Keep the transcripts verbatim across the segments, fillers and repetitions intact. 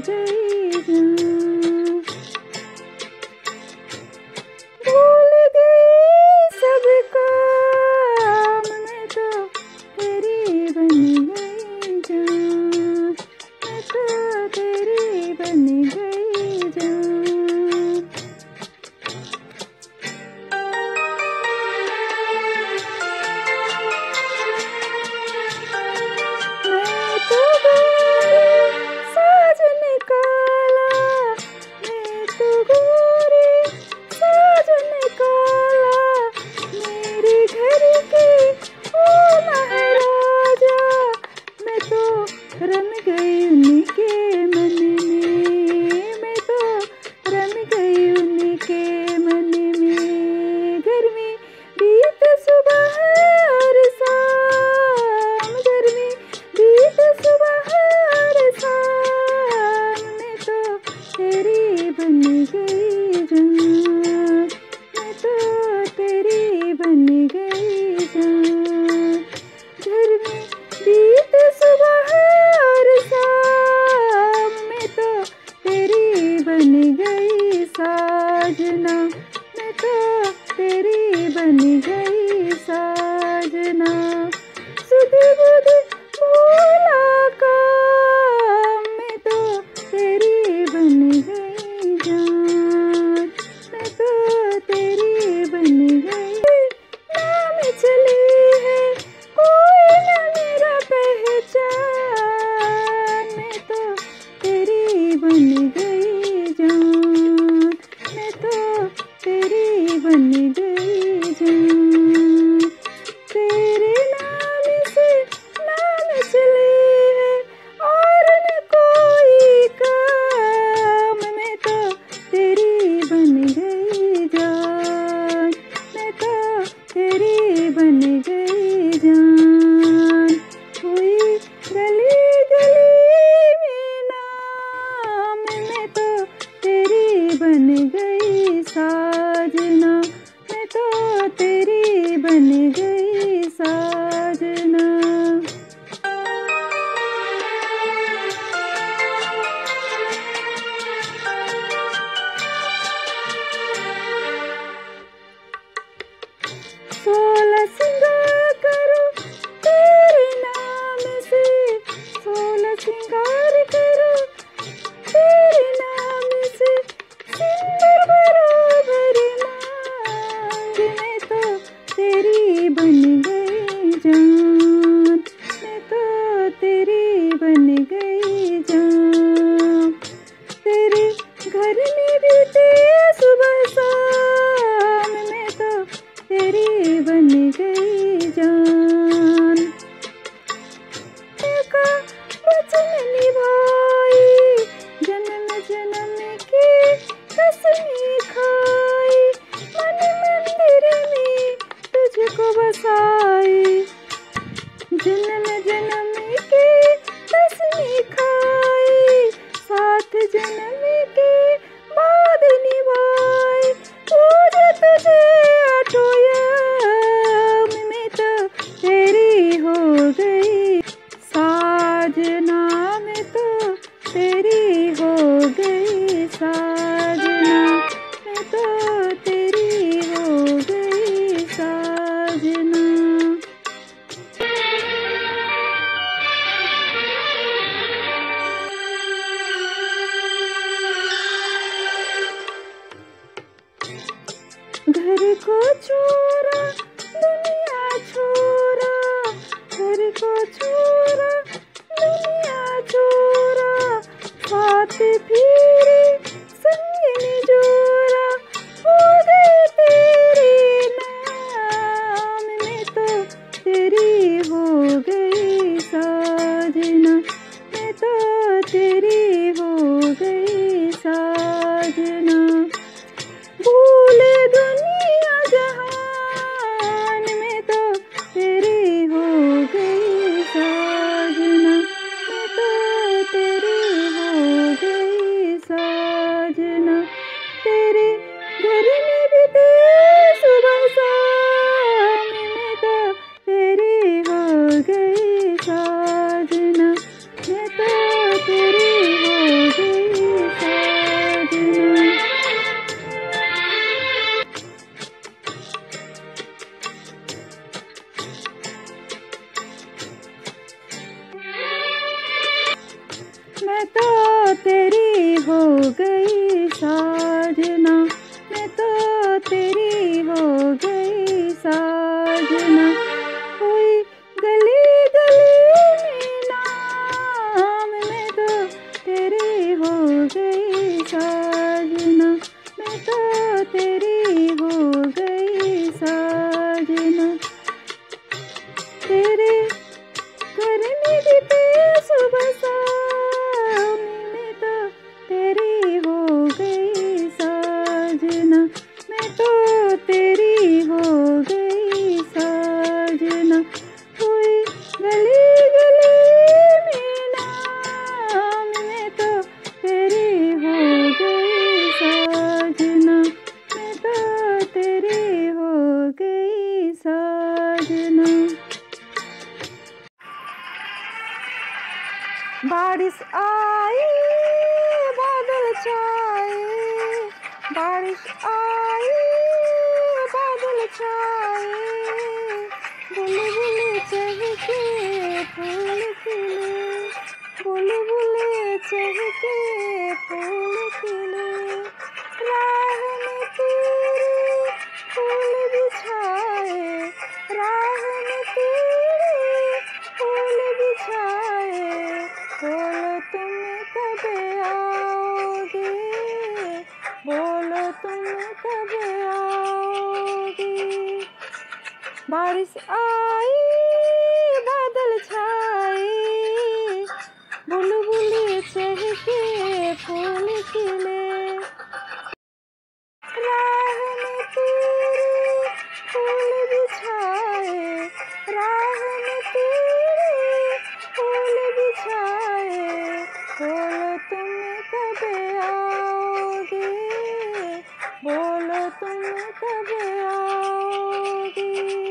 गई जान। भूल गई सब काम, मैं तो तेरी बन गई जान। मैं तो तेरी बन गई जान। मैं तो गोरी साजन काला, मैं तो गोरी साजन काला, मेरे घर की ओ महाराजा, मैं तो रम गई उनके मन में, मैं तो रम गई उनके मन में। गर्मी बीत सुबह और शाम, गर्मी बीत सुबह और शाम, मैं तो तेरी बन गई जान। मैं तो तेरी बन गई जान। गर्मी बीत सुबह और शाम, मैं तो तेरी बन गई साजना, मैं तो तेरी बन गई साजना। सुध बुध भूला काम, मैं तो तेरी बन गई जान। मैं तो तेरी बन गई। नाम चली है कोई न मेरा पहचान, मैं तो तेरी बन गई जान। मैं तो तेरी बन गई जान। तेरे नाम से नाम चले है और न कोई काम, मैं तो तेरी बन गई जान। मैं तो तेरी बन गई जान। हुई गली गली में नाम, मैं तो तेरी बन गई साजना, मैं तो तेरी बन गई साजना। सोलह सिंगार करो तेरे नाम से, सोलह सिंगार करो तेरे नाम से, सिंदूर बराबर मांग, मैं तो तेरी बन गई जान। मैं तो तेरी बन गई जान। तेरे घर में बीते सुबह शाम, मैं तो तेरी बन गई जान। का वचन निभाई, जन्म जन्म की कसमें खाई, मन मंदिर में तुझको बसाई। जन्म जन्म की कसमें खाई, साथ जन्म के बाद निभाई। पूजा तुझे आठों याम, मैं तो तेरी हो गई साजना, मैं तो तेरी हो गई साजना, मैं तो तेरी हो गई साजना। घर को छोड़ा दुनिया छोड़ा, घर को छोड़ा दुनिया छोड़ा, साथ फिरे संग जोड़ा, हो गए तेरे नाम, मैं तो तेरी हो गई साजना, मैं तो तेरी हो गई साजना। भूल दुनिया जहान, मैं तो तेरी हो गई साजना, मैं तो तेरी हो गई हो गई साजना, मैं तो तेरी हो गई साजना। कोई गली गली में नाम, मैं तो तेरी हो गई साजना, मैं तो तेरी हो गई साजना। तेरे करने की पे सुबह शाम, मैं तो तेरी हो गई साजना, मैं तो तेरी हो गई साजना। कोई गली गली में नाम, मैं तो तेरी हो गई साजना, मैं तो तेरी हो गई साजना। बारिश आई बादल छाए, बारिश आई बादल छाए, बुलबुल चहके फूल खिले, बुलबुल चहके फूल खिले। राह में तेरे फूल बिछाए, राह में तेरे फूल बिछाए, बोलो तुम कब आओगे, बोलो तुम कब आओगे। बारिश आई बादल छाए, बुलबुल चहके फूल खिले। राह में तेरे फूल बिछाए, राह में तेरे फूल बिछाए, बोलो तुम कब आओगे, बोलो तुम कब आओगे।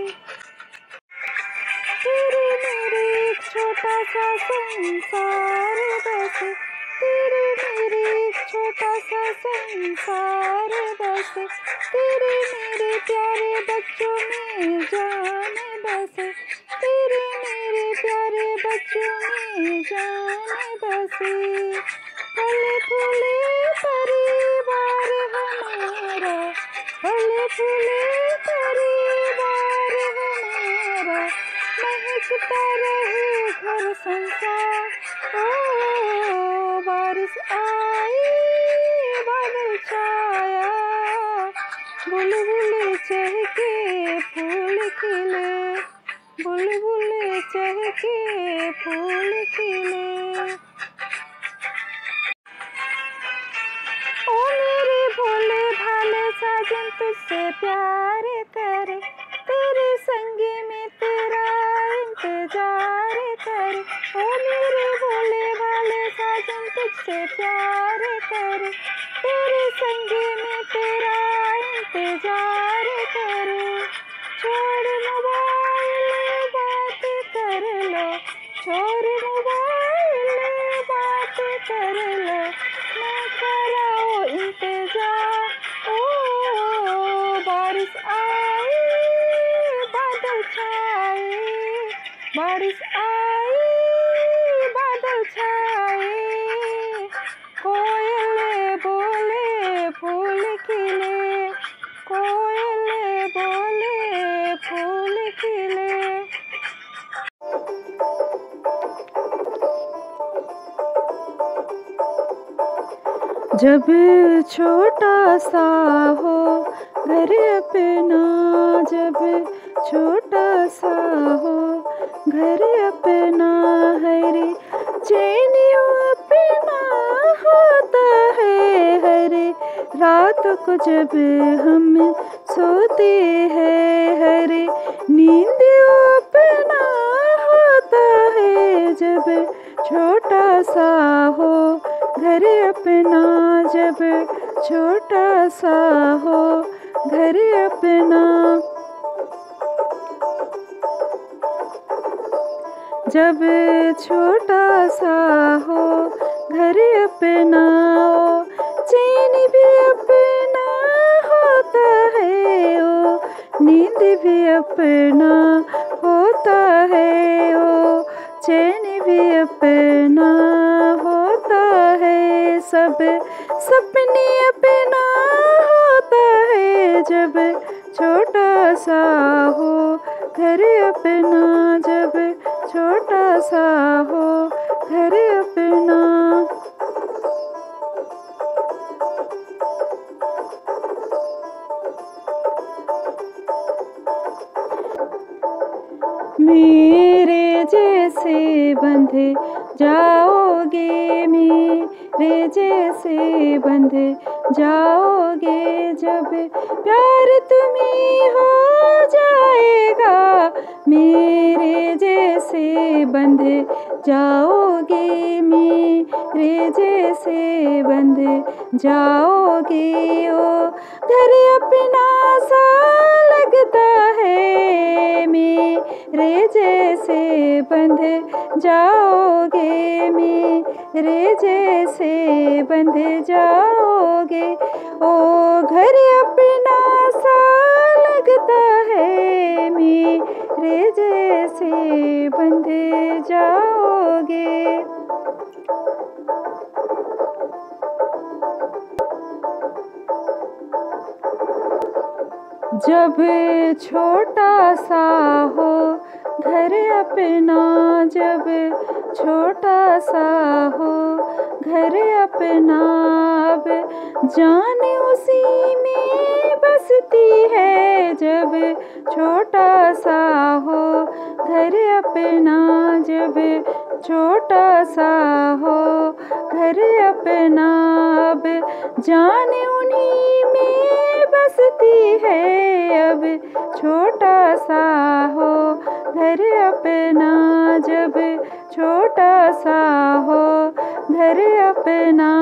तेरे मेरे एक छोटा सा संसार बसे, तेरे मेरे एक छोटा सा संसार बसे, तेरे मेरे प्यारे बच्चों में जान बसे, तेरे मेरे प्यारे बच्चों में जान बसे। फले फूले परिवार हमारा, फले फूले परिवार हमारा, महकता रहे घर संसार। ओ बारिश आई बादल छाया, बुलबुल चहके फूल खिले, बुलबुल चहके फूल खिले। ओ मेरे भोले भाले साजन तुझसे प्यार करे, तेरे संग में तेरा इंतजार करे। ओ मेरे भोले भाले साजन तुझसे प्यार करे, तेरे संग में तेरा इंतजार करे। छोड़ मोबाइल बात कर लो, छोड़ मोबाइल बात कर लो, मैं कराओ इंतजार। ओ बारिश आई बादल छाए, बारिश आई बादल छाए, कोयल बोले फूल खिले, कोयल बोले फूल खिले। जब छोटा सा हो घर अपना, जब छोटा सा हो घर अपना, हरे चैनियों अपना होता है। हरे रात को जब हम सोते हैं, हरे नींद अपना होता है। जब छोटा सा हो घर अपना, जब छोटा सा हो घर अपना, जब छोटा सा हो घर अपना, ओ चैन भी अपना होता है, ओ नींद भी अपना होता है, ओ चैन भी अपना होता है। सब सपने अपना होता है जब छोटा सा हो घर अपना, जब छोटा सा हो घर अपना। मेरे जैसे बंध जाओगे, मेरे जैसे बंध जाओगे, जब प्यार तुम्हें हो जाएगा। मेरे जैसे बंध जाओगे, मेरे जैसे बंध जाओगे, ओ घर अपना सा लगता है। मेरे जैसे बंध जाओगे, मेरे जैसे बंध जाओगे, ओ घर अपना सा लगता है। मेरे जैसे बंध जाओगे। जब छोटा सा हो घर अपना, जब छोटा सा हो घर अपना, अब जान उसी में बसती है। जब छोटा सा हो घर अपना, जब छोटा सा हो घर अपना, अब जान उन्हीं में बसती है। अब छोटा सा हो घर अपना, जब छोटा सा हो घर अपना।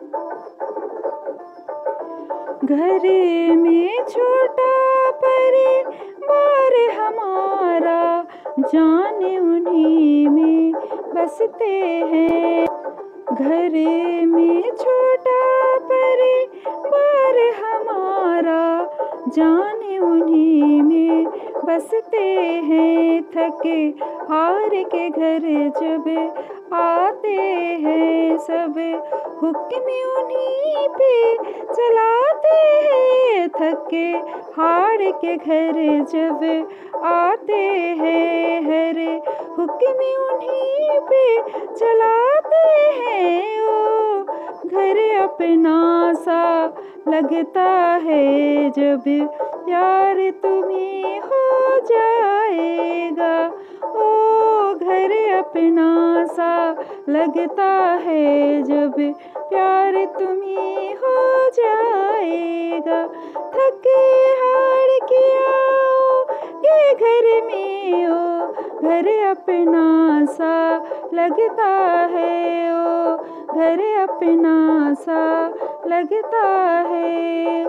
घर में छोटा परिवार हमारा, जान उन्हीं में बसते हैं। घर में छोटा परिवार हमारा, जान उन्हीं में बसते हैं। थके हार के घर जब आते हैं, सब हुक्म उन्हीं पे चलाते हैं। थके हार के घर जब आते हैं, हर हुक्म उन्हीं पे चलाते हैं। ओ घर अपना सा लगता है जब प्यार तुम्हें हो जाएगा। ओ घर अपना सा लगता है जब प्यार तुम्हें हो जाएगा। थके हार के आओ के घर में, ओ घर अपना सा लगता है। ओ घर अपना सा लगता है।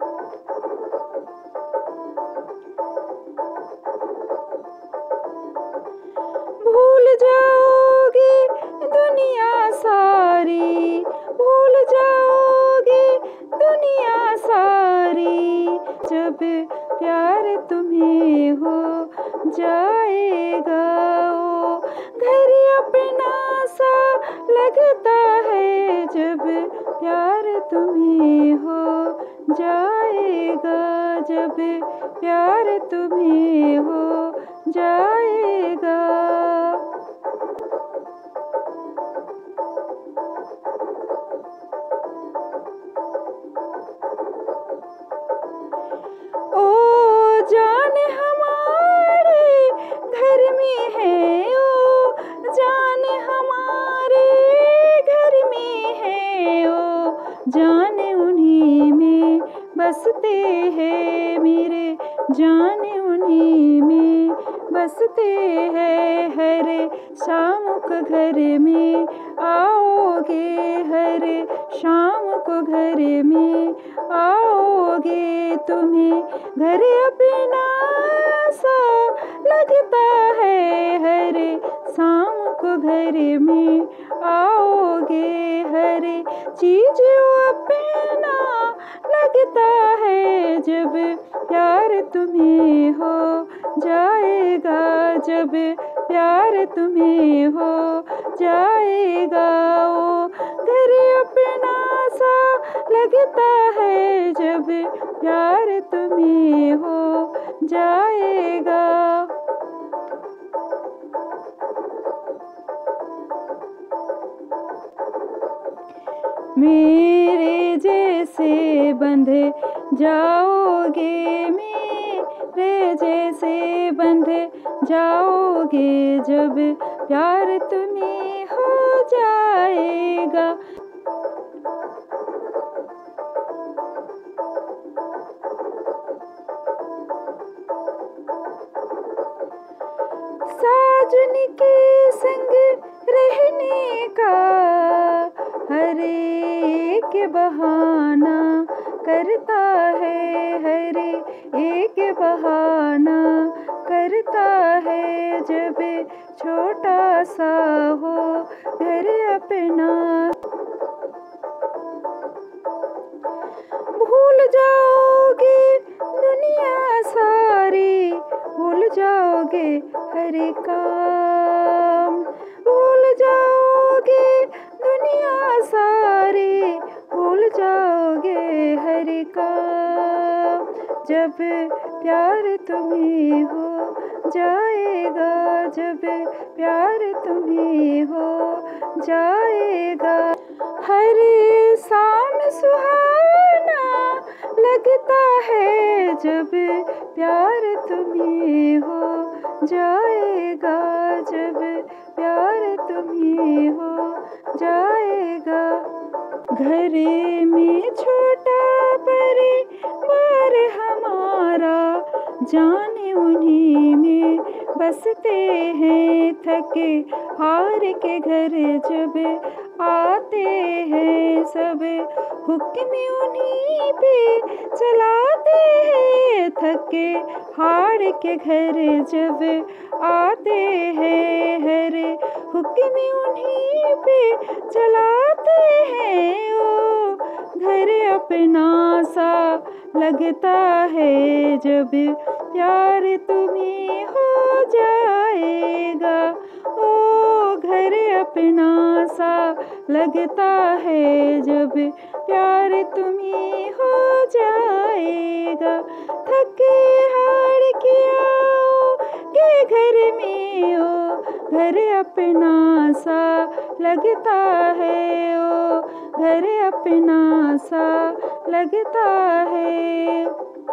भूल जाओगे दुनिया सारी, भूल जाओगे दुनिया सारी, जब प्यार तुम्हें हो जाएगा। ओ घर अपना सा लगता है जब प्यार तुम्हें हो जाएगा। जब प्यार तुम्हें हो जाएगा। ओ जान हमारे घर में है, ओ जान हमारे घर में है, ओ जान उन्हीं में बसते हैं। मेरे जान उन्हीं में बसते हैं। हर शाम को घर में आओगे, हर शाम को घर में आओगे, तुम्हें घर अपना सा लगता है। हर शाम को घर में आओगे, हर चीज अपना लगता है जब प्यार तुम्हें हो जाएगा। जब प्यार तुम्हें हो जाएगा। ओ घर अपना सा लगता है जब प्यार तुम्हें हो जाएगा। मेरे जैसे बंध जाओगे, मेरे जैसे बंध जाओगे जब प्यार तुम्हें हो जाएगा। साजन के संग रहने का हर एक बहाना करता है, हर एक बहाना करता है जब छोटा सा हो घर अपना। भूल जाओगे दुनिया सारी, भूल जाओगे हर काम, भूल जाओगे दुनिया सारी, भूल जाओगे हर काम जब प्यार तुम्हें हो जाएगा, जब प्यार तुम्हें हो जाएगा। हर शाम सुहाना लगता है जब प्यार तुम्हें हो जाएगा, जब प्यार तुम्हें हो जाएगा। घर में छोटा परिवार हमारा, जाने उन्हीं में बसते हैं, थके हार के घर जब आते हैं सब, हुक्म उन्हीं पे चलाते हैं, थके हार के घर जब आते हैं, हर हुक्म उन्हीं पे चलाते हैं। ओ घर अपना सा लगता है जब प्यार तुम्हें हो जाएगा। ओ घर अपना सा लगता है जब प्यार तुम्हें हो जाएगा। थके हार के आओ के घर में, ओ घर अपना सा लगता है, ओ घर अपना सा लगता है।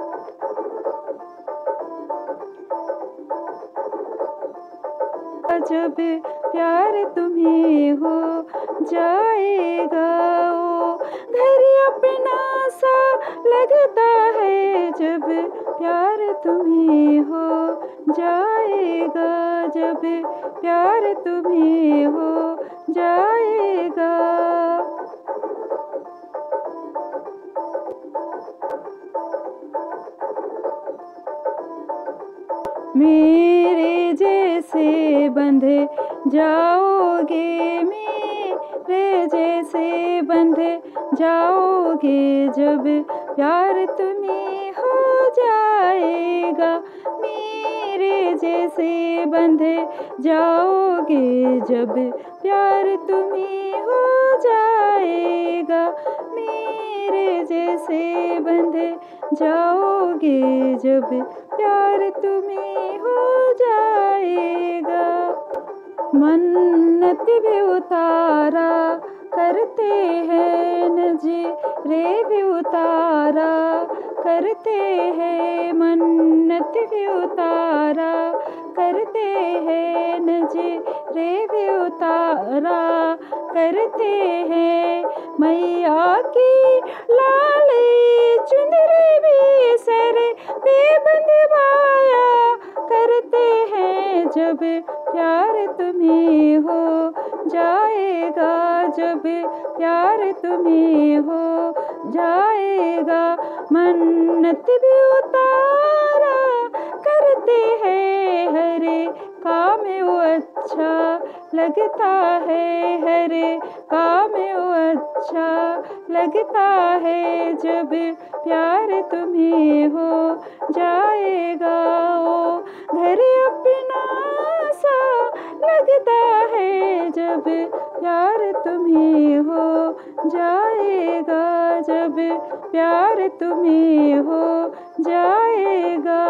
जब प्यार तुम्हें हो जाएगा। ओ घर अपना सा लगता है जब प्यार तुम्हें हो जाएगा, जब प्यार तुम्हें हो जाएगा। मेरे जैसे बंध जाओगे, मेरे जैसे बंध जाओगे जब प्यार तुम्हें हो जाएगा। मेरे जैसे बंध जाओगे जब प्यार तुम्हें हो जाएगा। मेरे जैसे बंध जाओगे जब प्यार तुम्हें हो जाएगा। मन्नत भी उतारा करते हैं, नजरे भी उतारा करते हैं, मन्नत भी उतारा करते हैं, नजरे भी उतारा करते हैं। मैया की लाल चुनरी भी सर पे बंधवाया करते हैं जब प्यार तुम्हें हो जाएगा, जब प्यार तुम्हें हो जाएगा। मन्नत भी उतारा करते हैं, हरे काम वो अच्छा लगता है, हरे काम वो अच्छा लगता है जब प्यार तुम्हें हो जाएगा। ओ घर अपना सा लगता है जब प्यार तुम्हें हो जाएगा, जब प्यार तुम्हें हो जाएगा।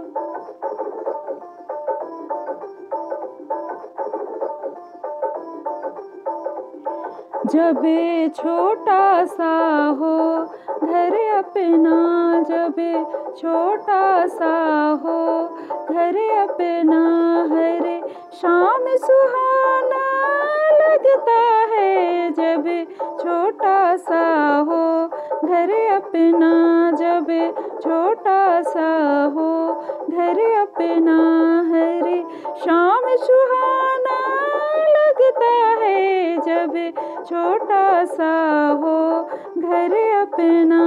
जब छोटा सा हो घर अपना, जब छोटा सा हो घर अपना, हर शाम सुहाना लगता है। जब छोटा सा हो घर अपना, जब छोटा सा हो घर अपना, हर शाम सुहाना लगता है। जब छोटा सा हो घर अपना।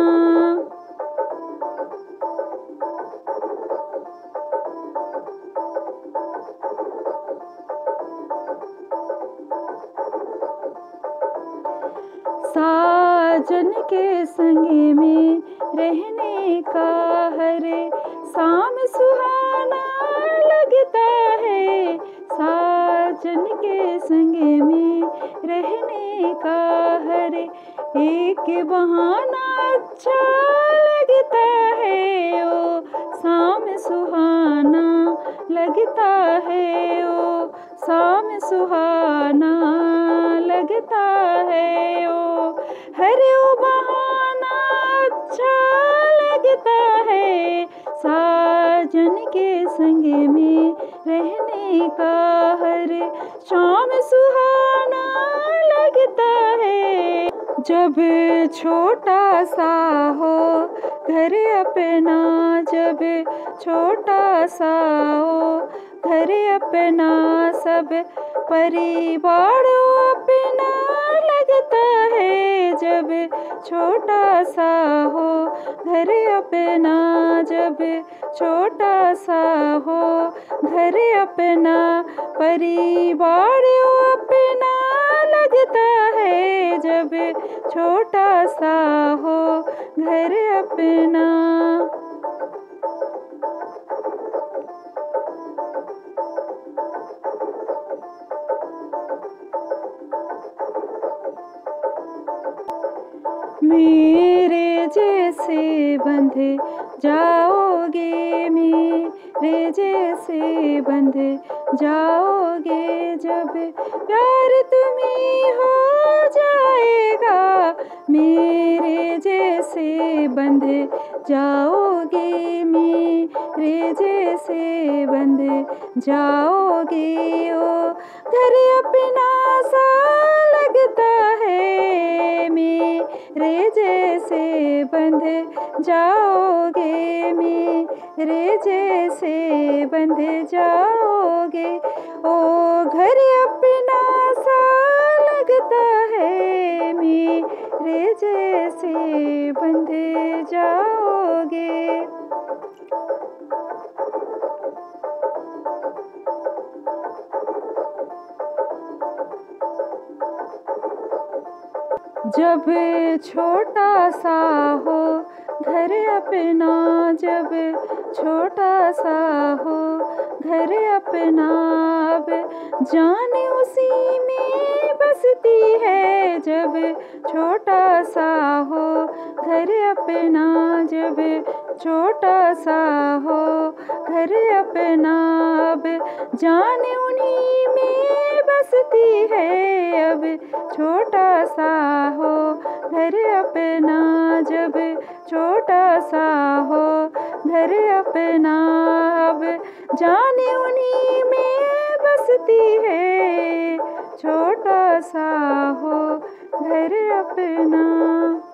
साजन के संग में रहने का हर शाम सुहाना लगता है। साजन के संग में रहने का हर एक बहाना अच्छा लगता है। ओ शाम सुहाना लगता है, ओ शाम सुहाना लगता है। ओ हर ओ बहाना अच्छा लगता है। साजन के संग में रहने का हर शाम सुहाना लगता है। जब छोटा सा हो घर अपना, जब छोटा सा हो घर अपना, सब परिवार अपना लगता है। जब छोटा सा हो घर अपना, जब छोटा सा हो घर अपना, परिवार अपना लगता है। जब छोटा सा हो घर अपना। मेरे जैसे बंध जाओगे, मेरे जैसे बंध जाओगे, जब प्यार तुम्हें हो जाएगा। मेरे जैसे बंध जाओगे, मेरे जैसे बंध जाओगे। ओ घर अपना सा लगता है, मेरे जैसे बंध जाओगे, मेरे जैसे बंध जाओगे। ओ घर अपना सा लगता है, मेरे जैसे बंध जाओगे। जब छोटा सा हो घर अपना, जब छोटा सा हो घर अपना, अब जान उसी में बसती है। जब छोटा सा हो घर अपना, जब छोटा सा हो घर अपना, अब जान उन्हीं में बसती है। अब छोटा सा हो घर अपना, जब छोटा सा हो घर अपना, अब जान उन्हीं में बसती है। छोटा सा हो घर अपना।